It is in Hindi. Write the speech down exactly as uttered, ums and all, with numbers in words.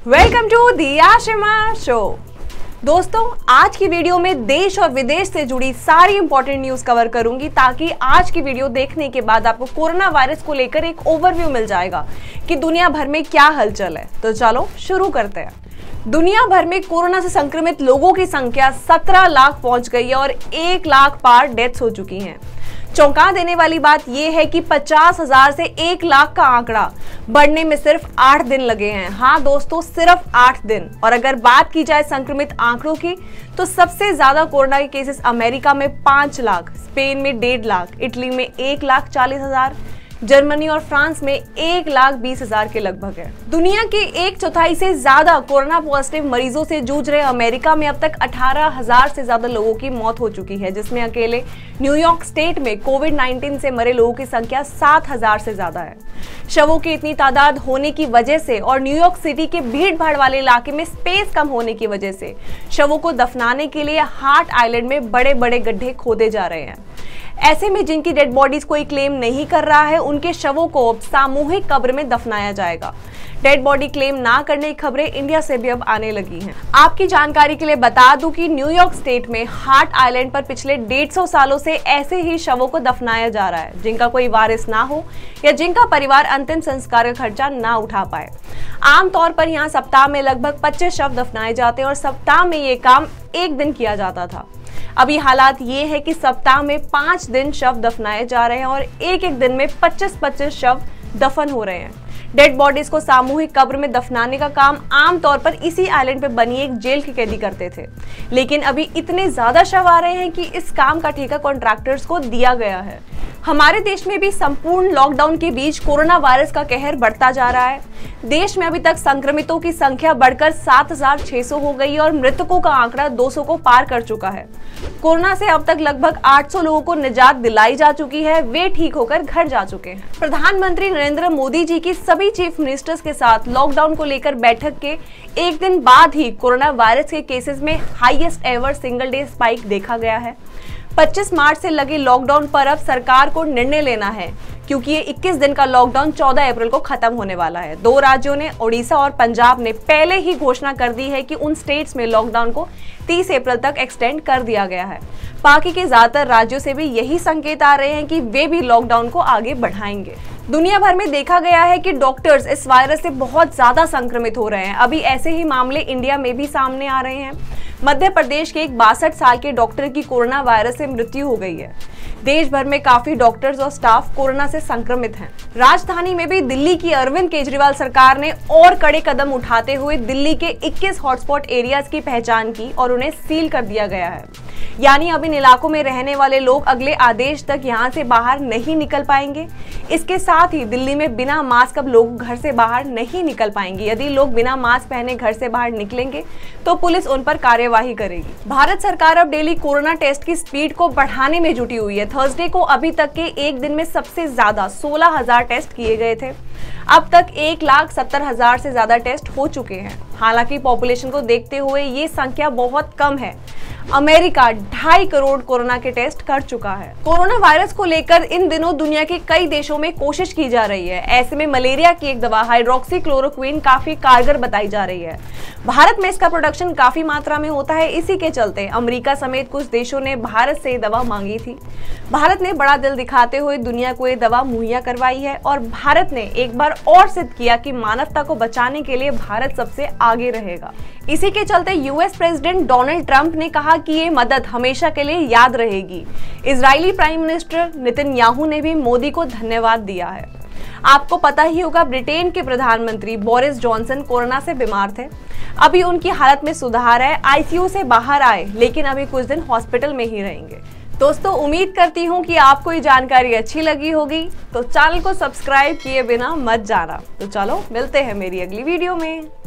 Welcome to the Ashima show. दोस्तों, आज की वीडियो में देश और विदेश से जुड़ी सारी इंपॉर्टेंट न्यूज कवर करूंगी ताकि आज की वीडियो देखने के बाद आपको कोरोना वायरस को लेकर एक ओवरव्यू मिल जाएगा कि दुनिया भर में क्या हलचल है। तो चलो शुरू करते हैं। दुनिया भर में कोरोना से संक्रमित लोगों की संख्या सत्रह लाख पहुंच गई है और एक लाख पार डेथ्स हो चुकी हैं। चौंका देने वाली बात यह है कि पचास हजार से एक लाख का आंकड़ा बढ़ने में सिर्फ आठ दिन लगे हैं। हाँ दोस्तों, सिर्फ आठ दिन। और अगर बात की जाए संक्रमित आंकड़ों की, तो सबसे ज्यादा कोरोना के केसेस अमेरिका में पांच लाख, स्पेन में डेढ़ लाख, इटली में एक लाख चालीस हजार, जर्मनी और फ्रांस में एक लाख बीस हजार के लगभग है। दुनिया के एक चौथाई से ज्यादा कोरोना पॉजिटिव मरीजों से जूझ रहे अमेरिका में अब तक अठारह हजार से ज्यादा लोगों की मौत हो चुकी है, जिसमें अकेले न्यूयॉर्क स्टेट में कोविड नाइन्टीन से मरे लोगों की संख्या सात हजार से ज्यादा है। शवों की इतनी तादाद होने की वजह से और न्यूयॉर्क सिटी के भीड़ भाड़ वाले इलाके में स्पेस कम होने की वजह से शवों को दफनाने के लिए हार्ट आइलैंड में बड़े बड़े गड्ढे खोदे जा रहे हैं। ऐसे में जिनकी डेड बॉडीज कोई क्लेम नहीं कर रहा है, उनके शवों को अब सामूहिक कब्र में दफनाया जाएगा। डेड बॉडी क्लेम ना करने की खबरें इंडिया से भी अब आने लगी हैं। आपकी जानकारी के लिए बता दूं कि न्यूयॉर्क स्टेट में हार्ट आइलैंड पर पिछले डेढ़ सौ सालों से ऐसे ही शवों को दफनाया जा रहा है, जिनका कोई वारिस ना हो या जिनका परिवार अंतिम संस्कार का खर्चा ना उठा पाए। आमतौर पर यहाँ सप्ताह में लगभग पच्चीस शव दफनाए जाते हैं और सप्ताह में ये काम एक दिन किया जाता था। अभी हालात ये है कि सप्ताह में पांच दिन शव दफनाए जा रहे हैं और एक एक दिन में पच्चीस पच्चीस शव दफन हो रहे हैं। डेड बॉडीज को सामूहिक कब्र में दफनाने का काम आमतौर पर इसी आइलैंड पे बनी एक जेल के कैदी करते थे, लेकिन अभी इतने ज्यादा शव आ रहे हैं कि इस काम का ठेका कॉन्ट्रैक्टर्स को दिया गया है। हमारे देश में भी संपूर्ण लॉकडाउन के बीच कोरोना वायरस का कहर बढ़ता जा रहा है। देश में अभी तक संक्रमितों की संख्या बढ़कर सात हजार छह सौ हो गई और मृतकों का आंकड़ा दो सौ को पार कर चुका है। कोरोना से अब तक लगभग आठ सौ लोगों को निजात दिलाई जा चुकी है, वे ठीक होकर घर जा चुके हैं। प्रधानमंत्री नरेंद्र मोदी जी की सभी चीफ मिनिस्टर्स के साथ लॉकडाउन को लेकर बैठक के एक दिन बाद ही कोरोना वायरस के केसेस में highest ever single day spike देखा गया है। पच्चीस मार्च से लगे लॉकडाउन पर अब सरकार को निर्णय लेना है, क्योंकि ये इक्कीस दिन का लॉकडाउन चौदह अप्रैल को खत्म होने वाला है। दो राज्यों ने, ओडिशा और पंजाब ने पहले ही घोषणा कर दी है कि उन स्टेट्स में लॉकडाउन को तीस अप्रैल तक एक्सटेंड कर दिया गया है। बाकी के ज्यादातर राज्यों से भी यही संकेत आ रहे हैं कि वे भी लॉकडाउन को आगे बढ़ाएंगे। दुनिया भर में देखा गया है कि डॉक्टर्स इस वायरस से बहुत ज्यादा संक्रमित हो रहे हैं। अभी ऐसे ही मामले इंडिया में भी सामने आ रहे हैं। मध्य प्रदेश के एक बासठ साल के डॉक्टर की कोरोना वायरस से मृत्यु हो गई है। देश भर में काफी डॉक्टर्स और स्टाफ कोरोना से संक्रमित हैं। राजधानी में भी दिल्ली की अरविंद केजरीवाल सरकार ने और कड़े कदम उठाते हुए दिल्ली के इक्कीस हॉटस्पॉट एरियाज की पहचान की और उन्हें सील कर दिया गया है। यानी अब इन इलाकों में रहने वाले लोग अगले आदेश तक यहाँ से बाहर नहीं निकल पाएंगे। इसके साथ ही दिल्ली में बिना मास्क अब लोग घर से बाहर नहीं निकल पाएंगे। यदि लोग बिना मास्क पहने घर से बाहर निकलेंगे तो पुलिस उन पर कार्यवाही करेगी। भारत सरकार अब डेली कोरोना टेस्ट की स्पीड को बढ़ाने में जुटी हुई है। थर्सडे को अभी तक के एक दिन में सबसे ज्यादा सोलह हजार टेस्ट किए गए थे। अब तक एक लाख सत्तर हजार से ज्यादा टेस्ट हो चुके हैं। हालांकि पॉपुलेशन को देखते हुए ये संख्या बहुत कम है। अमेरिका ढाई करोड़ कोरोना के टेस्ट कर चुका है। कोरोना वायरस को लेकर इन दिनों दुनिया के कई देशों में कोशिश की जा रही है। ऐसे में मलेरिया की एक दवा हाइड्रोक्सी क्लोरोक्विन काफी कारगर बताई जा रही है। भारत में इसका प्रोडक्शन काफी मात्रा में होता है। इसी के चलते अमेरिका समेत कुछ देशों ने भारत से ये दवा मांगी थी। भारत ने बड़ा दिल दिखाते हुए दुनिया को ये दवा मुहैया करवाई है और भारत ने एक बार और सिद्ध किया कि मानवता को बचाने के लिए भारत सबसे आगे रहेगा। इसी के चलते यूएस प्रेसिडेंट डोनाल्ड ट्रंप ने कहा कि ये मदद हमेशा के लिए याद रहेगी। इजरायली प्राइम मिनिस्टर नेतन्याहू ने भी मोदी को धन्यवाद दिया है। आपको पता ही होगा, ब्रिटेन के प्रधानमंत्री बोरिस जॉनसन कोरोना से बीमार थे। अभी उनकी हालत में सुधार है, आईसीयू से बाहर आए, लेकिन अभी कुछ दिन हॉस्पिटल में ही रहेंगे। दोस्तों, उम्मीद करती हूँ कि आपको ये जानकारी अच्छी लगी होगी, तो चैनल को सब्सक्राइब किए बिना मत जाना। तो चलो मिलते हैं मेरी अगली वीडियो में।